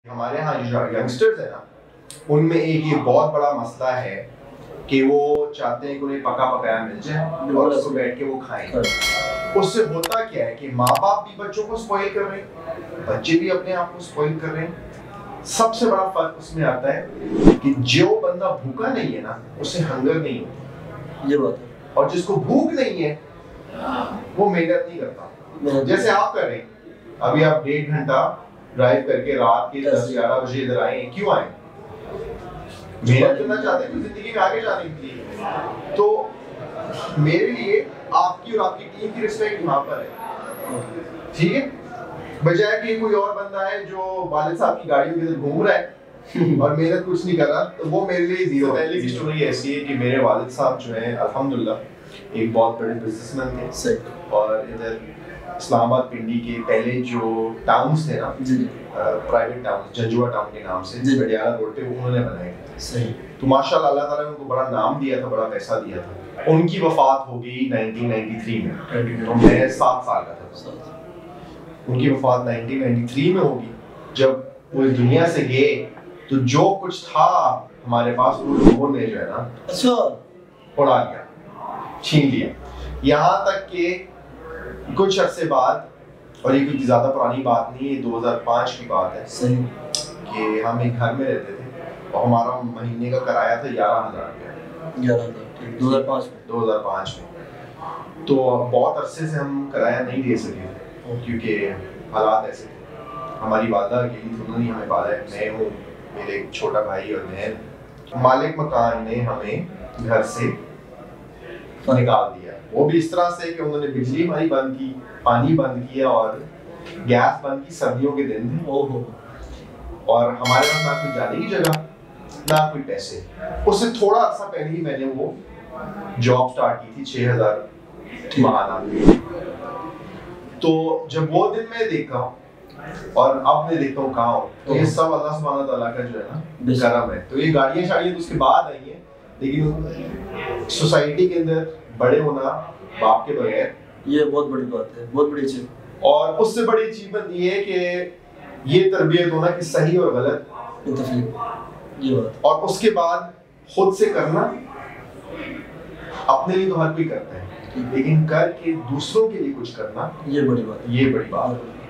हमारे यहाँ जो यंगस्टर्स है ना, उनमें एक ये बहुत बड़ा मसला है कि वो चाहते हैं कि उन्हें पका पकाया मिल जाए और उसको बैठ के वो खाएं। उससे होता क्या है कि माँ बाप भी बच्चों को स्पॉइल कर रहे हैं, बच्चे भी अपने आप को स्पॉइल कर रहे हैं। सबसे बड़ा फर्क उसमें आता है कि जो बंदा भूखा नहीं है ना, उसे हंगर नहीं होती, ये बात है। और जिसको भूख नहीं है वो मेहनत नहीं करता। जैसे आप कर रहे हैं, अभी आप 1.5 घंटा ड्राइव करके रात के 10-11 बजे इधर आए, क्यों आए? मेहनत करना चाहते हैं जिंदगी में आगे जाने के लिए। तो मेरे लिए आपकी और आपकी टीम की रिस्पेक्ट यहाँ पर है, ठीक है? बजाय कि कोई और बंदा है जो वालिद साहब की गाड़ियों के अंदर घूम रहा है और मेहनत कुछ नहीं कर रहा, तो वो मेरे लिए जीरो। पहले की स्टोरी ऐसी है कि मेरे वालिद साहब जो है अल्हम्दुलिल्लाह एक बहुत बड़े बिजनेसमैन थे और इधर इस्लामाबाद पिंडी के पहले जो टाउन्स थे ना, प्राइवेट टाउन, जंजुआ टाउन के नाम से बडियाला रोड पे, उन्होंने बनाए थे। सही। तो माशाल्लाह अल्लाह ताला ने उनको बड़ा नाम दिया था, बड़ा पैसा दिया था। उनकी वफात हो गई 1993 में, तो मैं 7 साल का था। उनकी वफात 1993 में होगी। जब वो इस दुनिया से गए तो जो कुछ था हमारे पास वो लोगों ने जो है ना उड़ा लिया, छीन लिया। यहाँ तक कि कुछ अरसे बाद, और ये कोई ज्यादा पुरानी बात नहीं है, 2005 की बात है, सही, कि हम एक घर में रहते थे और हमारा महीने का किराया था 11,000 रुपया। 2005 में। तो बहुत अरसे से हम किराया नहीं दे सके क्योंकि हालात ऐसे थे। हमारी वादा अकेली थी, उन्होंने हमें पाला है। मैं हूँ, मेरे एक छोटा भाई और बहन। मालिक मकान ने हमें घर से निकाल दिया, वो भी इस तरह से कि उन्होंने बिजली हमारी बंद की, पानी बंद किया और गैस बंद की। सर्दियों के दिन थे और हमारे पास ना कोई जाने की जगह, ना कोई पैसे। उससे थोड़ा अर्सा पहले ही मैंने वो जॉब स्टार्ट की थी, 6,000 महाना। तो जब वो दिन मैं देखा और अब मैं देखता हूँ कहाँ हूँ, तो ये सब अल्लाह सुब्हानहू तआला का जो है ना करम है। तो ये गाड़ियाँ शाड़ियाँ तो उसके बाद आई हैं, लेकिन सोसाइटी के अंदर बड़े होना बाप के बगैर, ये बहुत बड़ी बात है, बहुत बड़ी चीज। और उससे बड़ी अचीवमेंट ये है कि ये तरबियत होना कि सही और गलत, ये बात। और उसके बाद खुद से करना। अपने लिए तो हर कोई करता है, लेकिन करके दूसरों के लिए कुछ करना, ये बड़ी बात है, ये बड़ी बात है।